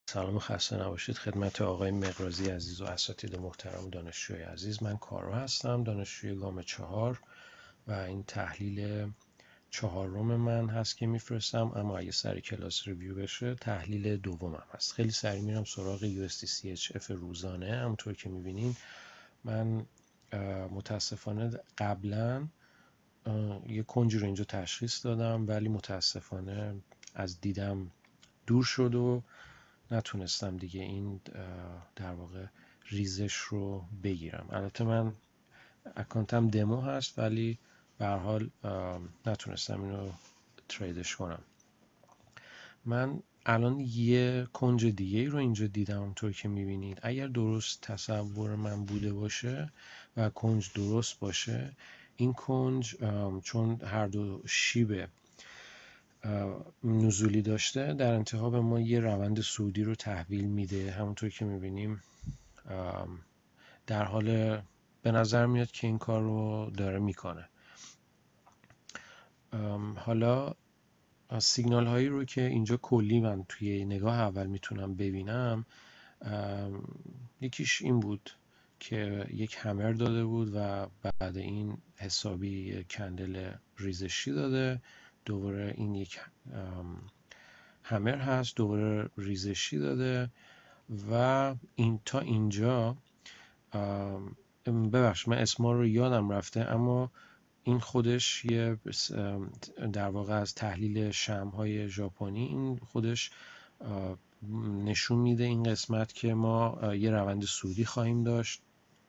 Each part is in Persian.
سلام و خسته نباشید خدمت آقای مقرازی عزیز و اساتید محترم و دانشجوی عزیز. من کارو هستم، دانشجوی گام 4 و این تحلیل 4 من هست که میفرستم، اما اگه سر کلاس ریویو بشه تحلیل دومم هست. خیلی سریع میرم سراغ USD/CHF روزانه. همونطور که میبینین من متاسفانه قبلا یه کنجی رو اینجا تشخیص دادم، ولی متاسفانه از دیدم دور شد و نتونستم دیگه این در واقع ریزش رو بگیرم. البته من اکانتم دمو هست، ولی به هر حال نتونستم اینو تریدش کنم. من الان یه کنج دیگه رو اینجا دیدم. اونطور که میبینید اگر درست تصور من بوده باشه و کنج درست باشه، این کنج چون هر دو شیب نزولی داشته، در انتها به ما یه روند صعودی رو تحویل میده. همونطور که میبینیم در حال به نظر میاد که این کار رو داره میکنه. حالا سیگنال هایی رو که اینجا کلی من توی نگاه اول میتونم ببینم، یکیش این بود که یک همر داده بود و بعد این حسابی کندل ریزشی داده، دوباره این یک همر هست، دوباره ریزشی داده و این تا اینجا. ببخشید من اسما رو یادم رفته، اما این خودش یه در واقع از تحلیل شمع‌های ژاپنی این خودش نشون میده این قسمت که ما یه روند صعودی خواهیم داشت.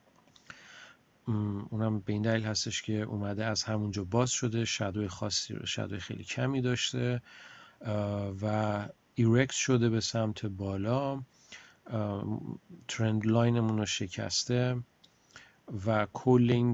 اونم به این دلیل هستش که اومده از همونجا باز شده، شادوی خاصی، شادوی خیلی کمی داشته و ایرکت شده به سمت بالا، ترند لاینمون رو شکسته و کل این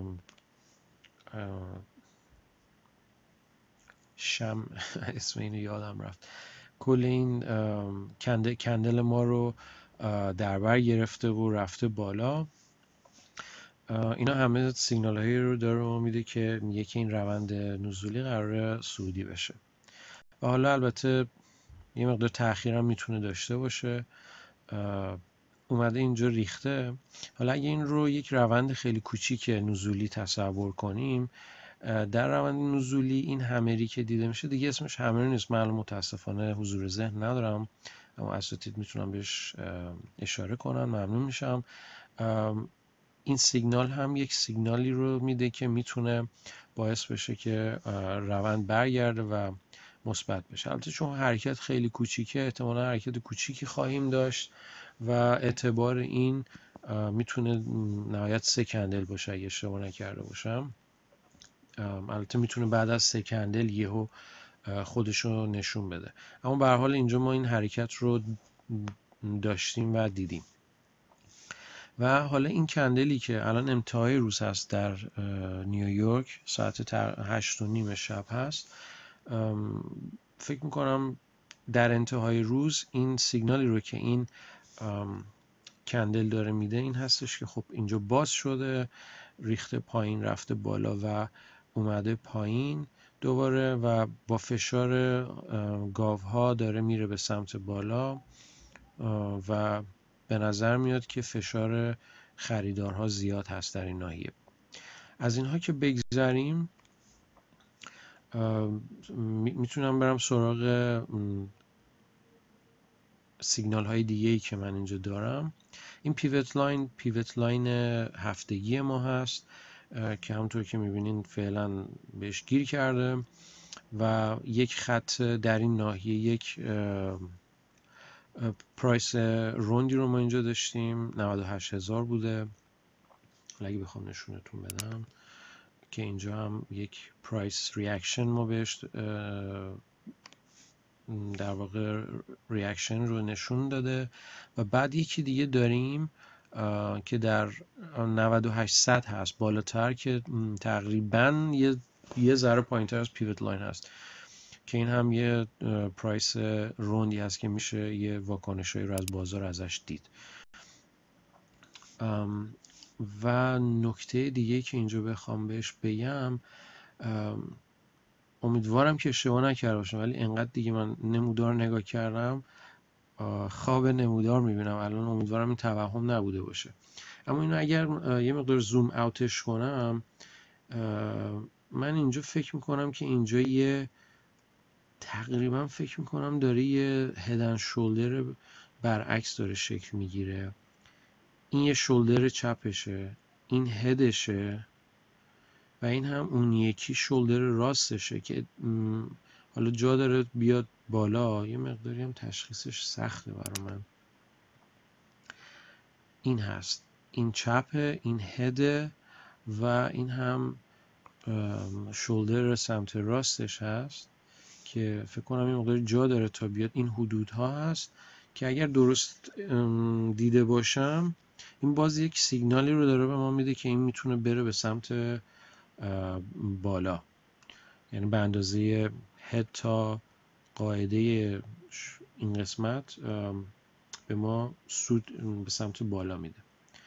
اسم اینو یادم رفت، کل این کندل ما رو در بر گرفته و رفته بالا. اینا همه سیگنال هایی رو داره میده که میگه که این روند نزولی قراره صعودی بشه و حالا البته یه مقدار تأخیر هم میتونه داشته باشه. اومده اینجا ریخته. حالا اگه این رو یک روند خیلی کوچیک نزولی تصور کنیم، در روند نزولی این همری که دیده میشه دیگه اسمش همر نیست. من متاسفانه حضور ذهن ندارم، اما اساتید میتونم بهش اشاره کنن، ممنون میشم. این سیگنال هم یک سیگنالی رو میده که میتونه باعث بشه که روند برگرده و مثبت بشه. البته چون حرکت خیلی کوچیکه، احتمالا حرکت کوچیکی خواهیم داشت و اعتبار این میتونه نهایت 3 کندل باشه اگه اشتباه نکرده باشم. البته میتونه بعد از 3 کندل یهو خودش رو نشون بده، اما به هر حال اینجا ما این حرکت رو داشتیم و دیدیم. و حالا این کندلی که الان انتهای روز هست در نیویورک، ساعت 8:30 شب هست، فکر میکنم در انتهای روز این سیگنالی رو که این کندل داره میده این هستش که خب اینجا باز شده، ریخته پایین، رفته بالا و اومده پایین دوباره و با فشار گاوها داره میره به سمت بالا و به نظر میاد که فشار خریدارها زیاد هست در این ناحیه. از اینها که بگذریم، میتونم برم سراغ سیگنال های دیگه ای که من اینجا دارم. این پیوت لاین هفتگی ما هست که همونطور که میبینین فعلا بهش گیر کرده و یک خط در این ناحیه، یک پرایس روندی رو ما اینجا داشتیم، 98,000 بوده. اگه بخوام نشونتون بدم که اینجا هم یک پرایس ریاکشن ما بهش در واقع ریاکشن رو نشون داده و بعد یکی دیگه داریم که در 9800 هست بالاتر، که تقریبا یه ذره پایینتر از پیوت لاین هست، که این هم یه پرایس روندی هست که میشه یه واکنشایی رو از بازار ازش دید. و نکته دیگه که اینجا بخوام بهش بگم، امیدوارم که اشتباه نکرده باشم، ولی انقدر دیگه من نمودار نگاه کردم خواب نمودار میبینم الان. امیدوارم این توهم نبوده باشه. اما اینو اگر یه مقدار زوم اوتش کنم، من اینجا فکر میکنم که اینجا تقریبا فکر میکنم داره یه هدن شولدر برعکس داره شکل میگیره. این یه شولدر چپشه، این هدشه و این هم اون یکی شولدر راستشه که حالا جا داره بیاد بالا. یه مقداری هم تشخیصش سخته برای من. این هست، این چپه، این هده و این هم شولدر سمت راستش هست که فکر کنم این مقدار جا داره تا بیاد. این حدودها هست که اگر درست دیده باشم این باز یک سیگنالی رو داره به ما میده که این میتونه بره به سمت بالا، یعنی به اندازه هد تا قاعده این قسمت به ما سود به سمت بالا میده.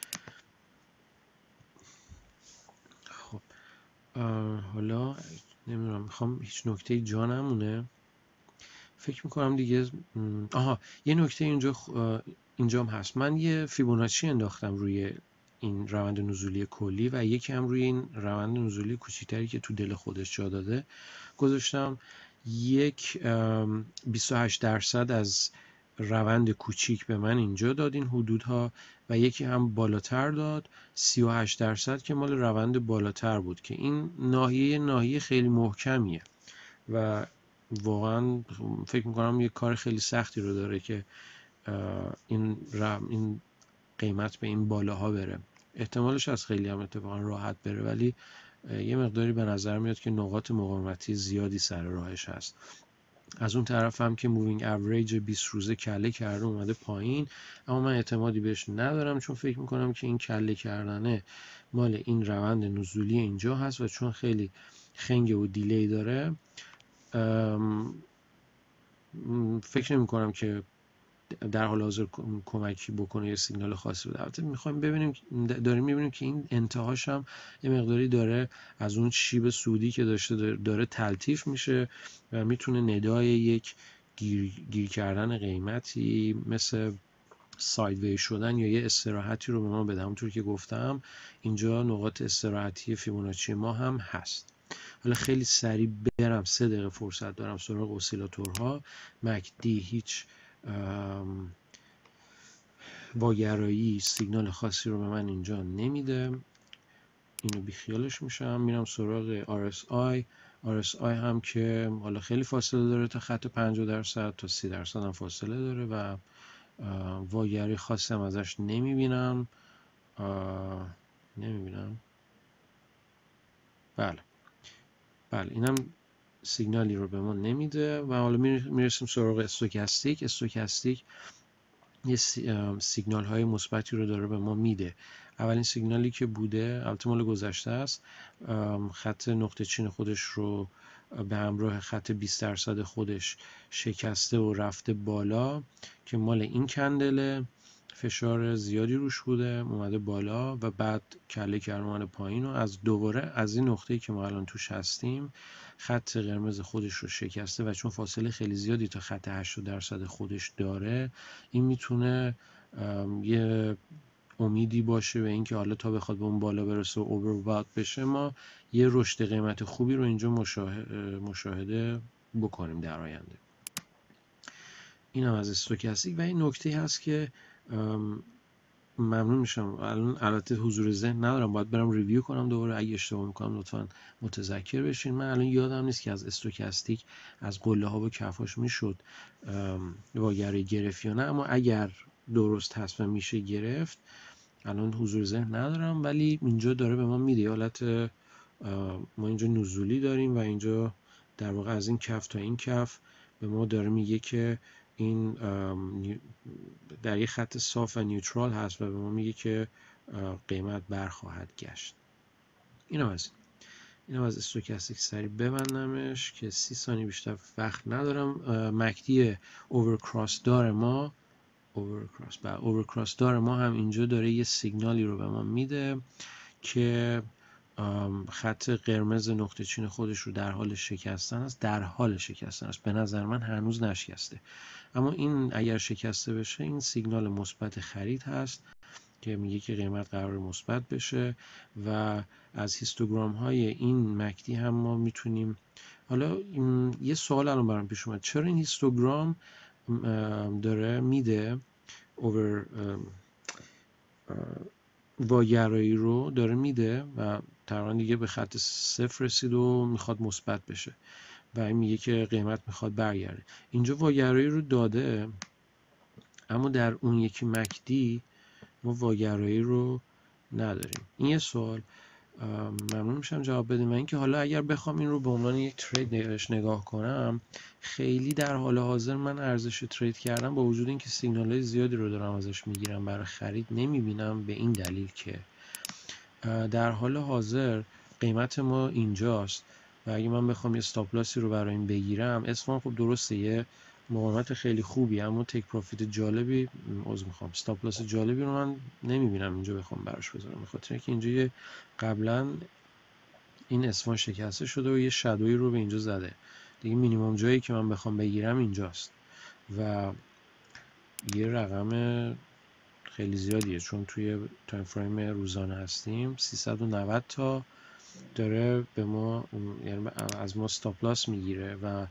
خب حالا نمیدونم، میخوام هیچ نکته جا نمونه. فکر میکنم دیگه. یه نکته اینجام هست. من یه فیبوناچی انداختم روی این روند نزولی کلی و یکی هم روی این روند نزولی کوچیکتری که تو دل خودش جا داده گذاشتم. 28% از روند کوچیک به من اینجا داد این حدودها و یکی هم بالاتر داد 38% که مال روند بالاتر بود که این ناحیه خیلی محکمیه و واقعا فکر میکنم یه کار خیلی سختی رو داره که این قیمت به این بالاها بره. احتمالش از خیلی هم اتفاقا راحت بره، ولی یه مقداری به نظر میاد که نقاط مقاومتی زیادی سر راهش هست. از اون طرف هم که مووینگ اوریج 20 روزه کله کرده اومده پایین، اما من اعتمادی بهش ندارم چون فکر میکنم که این کله کردنه مال این روند نزولی اینجا هست و چون خیلی خنگ و دیلی داره فکر نمی کنم که در حال حاضر کمکی بکنه یا سیگنال خاصی بده. البته میخوایم ببینیم، داریم میبینیم که این انتهاش هم یه مقداری داره از اون شیب سودی که داشته داره تلطیف میشه و میتونه ندای یک گیر کردن قیمتی مثل سایدوی شدن یا یه استراحتی رو به ما بده. همونطور که گفتم اینجا نقاط استراحتی فیبوناچی ما هم هست. حالا خیلی سریع برم، 3 دقیقه فرصت دارم، سراغ اسیلاتورها. MACD هیچ واگرایی سیگنال خاصی رو به من اینجا نمیده، اینو بیخیالش میشم. میرم سراغ RSI هم که حالا خیلی فاصله داره تا خط 50% تا 30% هم فاصله داره و واگرایی خاصی هم ازش نمیبینم. بله اینم سیگنالی رو به ما نمیده و حالا میرسیم سراغ استوکاستیک یه سیگنال های مثبتی رو داره به ما میده. اولین سیگنالی که بوده البته مال گذشته است، خط نقطه چین خودش رو به همراه خط 20% خودش شکسته و رفته بالا که مال این کندله. فشار زیادی روش بوده، اومده بالا و بعد کله کرمان پایین و از دوباره از این نقطه‌ای که ما الان توش هستیم خط قرمز خودش رو شکسته و چون فاصله خیلی زیادی تا خط 80% خودش داره، این میتونه یه امیدی باشه به اینکه حالا تا بخواد به اون بالا برسه و اووربات بشه ما یه رشد قیمت خوبی رو اینجا مشاهده بکنیم در آینده. این هم از استوکاستیک. و این نکته هست که ممنون میشم الان البته حضور ذهن ندارم، باید برم ریویو کنم دوباره، اگه اشتباه میکنم لطفا متذکر بشین. من الان یادم نیست که از استوکاستیک از قله ها و کفاش میشد واگرایی گرفت یا نه، اما اگر درست هست و میشه گرفت الان حضور ذهن ندارم، ولی اینجا داره به ما میده حالت ما اینجا نزولی داریم و اینجا در واقع از این کف تا این کف به ما داره میگه که این در یک خط صاف و نیوترال هست و به ما میگه که قیمت برخواهد گشت. اینم از استوکاستیک. سریع ببندمش که 30 ثانیه بیشتر وقت ندارم. مکدی اوورکراس دار ما هم اینجا داره یه سیگنالی رو به ما میده که خط قرمز نقطه چین خودش رو در حال شکستن است. در حال شکستن است. به نظر من هنوز نشکسته، اما این اگر شکسته بشه این سیگنال مثبت خرید هست که میگه که قیمت قرار مثبت بشه و از هیستوگرام های این مکدی هم ما میتونیم. حالا یه سوال الان برام پیش اومد، چرا این هیستوگرام داره میده اوور واگرایی رو داره میده و تقریبا دیگه به خط صفر رسید و میخواد مثبت بشه و این میگه که قیمت میخواد برگرده. اینجا واگرایی رو داده، اما در اون یکی مکدی ما واگرایی رو نداریم. این یه سوال، ممنون میشم جواب بدیم. و اینکه حالا اگر بخوام این رو به عنوان یک ترید نگاه کنم، خیلی در حال حاضر من ارزش ترید کردم با وجود اینکه سیگنال های زیادی رو دارم ازش میگیرم برای خرید نمیبینم، به این دلیل که در حال حاضر قیمت ما اینجاست و اگه من بخوام یه استاپ لاسی رو برای این بگیرم، اسفان خب درسته یه مقاومت خیلی خوبی، اما تک پروفیت جالبی استاپ لاس جالبی رو من نمیبینم اینجا بخوام براش بذارم، به خاطر اینکه اینجا یه قبلا این اسفان شکسته شده و یه شادویی رو به اینجا زده دیگه. مینیمم جایی که من بخوام بگیرم اینجاست و یه رقم خیلی زیادیه، چون توی تایم فریم روزانه هستیم. 390 تا داره به ما، یعنی از ما استاپ لاس میگیره و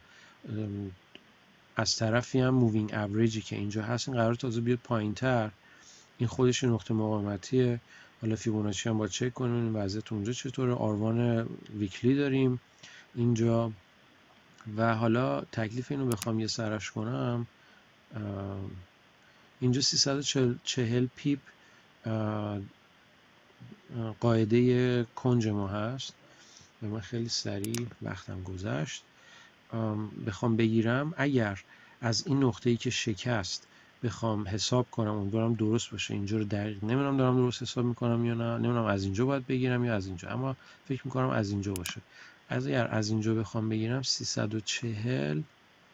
از طرفی هم مووینگ اوریجی که اینجا هست این قرار تازه بیاد پایین‌تر. این خودش نقطه مقاومتیه. حالا فیبوناچی هم باید چک کنیم این وضعیت اونجا چطوره. آروان ویکلی داریم اینجا و حالا تکلیف اینو بخوام یه سرش کنم، اینجا 340 پیپ قاعده کنج ما هست و من خیلی سریع وقتم گذشت. بخوام بگیرم، اگر از این نقطه‌ای که شکست بخوام حساب کنم امیدوارم درست باشه، اینجا رو دقیق نمیدونم دارم درست حساب میکنم یا نه، نمیدونم از اینجا باید بگیرم یا از اینجا، اما فکر میکنم از اینجا باشه. اگر از اینجا بخوام بگیرم 340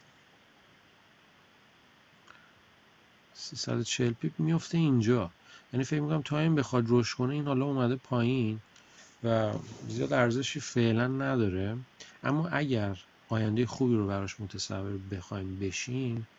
پیپ میفته اینجا، یعنی فکر میکنم تا این بخواد رشد کنه این حالا اومده پایین و زیاد ارزشی فعلا نداره. اما اگر آینده خوبی رو براش متصور بخوایم بشیم،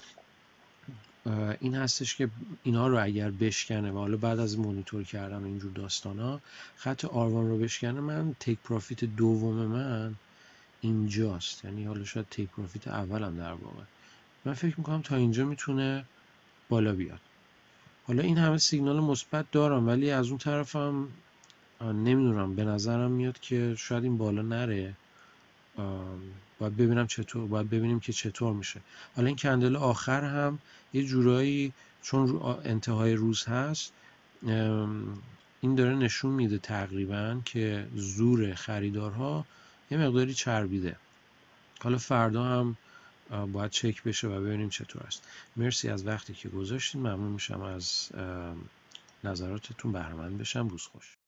این هستش که اینها رو اگر بشکنه و حالا بعد از مونیتور کردن و اینجور داستانا خط آروان رو بشکنه، من تیک پروفیت دوم من اینجاست، یعنی حالا شاید تیک پروفیت اولم در واقع. من فکر میکنم تا اینجا میتونه بالا بیاد. حالا این همه سیگنال مثبت دارم ولی از اون طرفم نمیدونم، به نظرم میاد که شاید این بالا نره. باید ببینم چطور، باید ببینیم که چطور میشه. حالا این کندل آخر هم یه جورایی چون انتهای روز هست، این داره نشون میده تقریبا که زور خریدارها یه مقداری چربیده. حالا فردا هم باید چک بشه و ببینیم چطور است. مرسی از وقتی که گذاشتین، ممنون میشم از نظراتتون، بهره مند بشم. روز خوش.